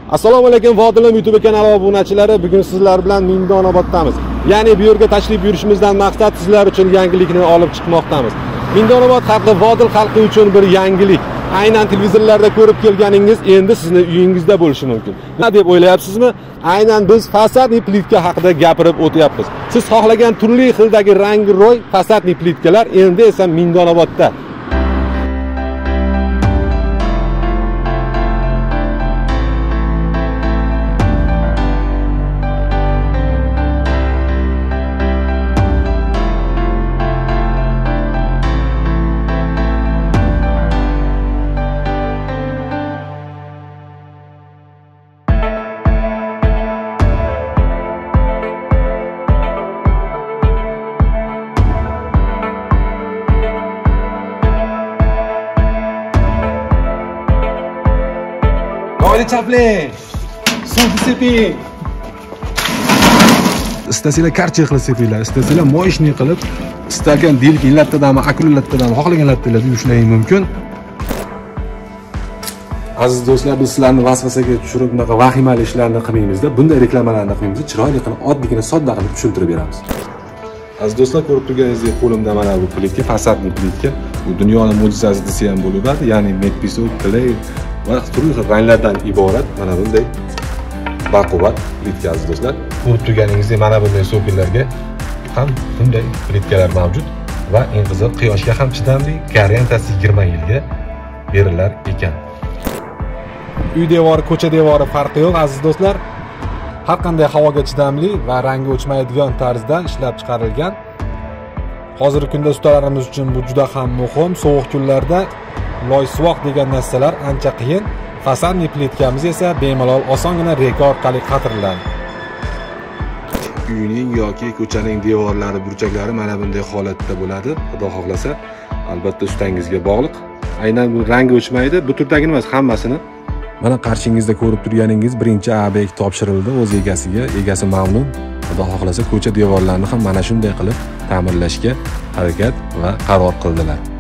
Assalomu alaykum Vodilim YouTube kanali obunachilari. Bugun sizlar bilan Mingdonoboddamiz. Ya'ni bu yerga tashrif buyurishimizdan maqsad sizlar uchun yangilikni olib chiqmoqdamiz. Mingdonobod xalqi, Vodil xalqi uchun bir yangilik. Aynan televizorlarda ko'rib kelganingiz endi sizni uyingizda bo'lishi mumkin. Nima deb o'ylayapsizmi? Aynan biz fasadniy plitka haqida gapirib o'tyapmiz. Siz xohlagan turli xildagi rang-ro'y fasadniy plitkalar endi esa Mingdonobodda. Chapling, suv seping. Istasanglar karcha qilib sepinglar, istasanglar moyishni qilib, istagan delkin lattadami, akrylatdami, xohlagan lattada yuvishing mumkin. Aziz do'stlar, biz sizlarni vasvasaga tushirib, bunaqa vahimali ishlarni qilmaymiz-da, bunday reklamalarni qilmaymiz, chiroyli qilib, oddiygina, sodda qilib tushuntirib beramiz. Aziz do'stlar, ko'rib turganingizdek, qo'limda mana bu plitka, fasadniy plitka. Bu dunyoning mo'jizasi desa ham bo'laveradi, ya'ni metpisok, clay va turli xil ranglardan iborat mana bunday baquvvat plitka aziz do'stlar. Ko'rib turganingizdek mana bunday so'killarga ham bunday plitkalar mavjud va eng qiziq quyoshga ham chidamli, garantiyasi 20 yilga berilar ekan. Uy devori, ko'cha devori farqi yo'q aziz do'stlar. Har qanday havoga chidamli va rangi o'chmaydigan tarzda ishlab chiqarilgan. Hozirgi kunda ustalarimiz uchun bu juda ham muhim. Sovuq kunlarda loysuvoq degan narsalar ancha qiyin. Fasadniy plitkamiz esa bemalol osongina reka orqali qatiriladi. Uyning yoki ko'chaning devorlari, burchaklari mana bunday holatda bo'ladi. Xudo xohlasa, albatta ustangizga bog'liq. Aynan bu rangi o'chmaydi. Bu turdagi emas, hammasini. Mana qarshingizda ko'rib turganingiz birinchi ob'ekt topshirildi o'z egasiga. Egasi mamnun. Xudo xohlasa ko'cha devorlarini ham mana shunday qilib ta'mirlashga harakat va qaror qildilar.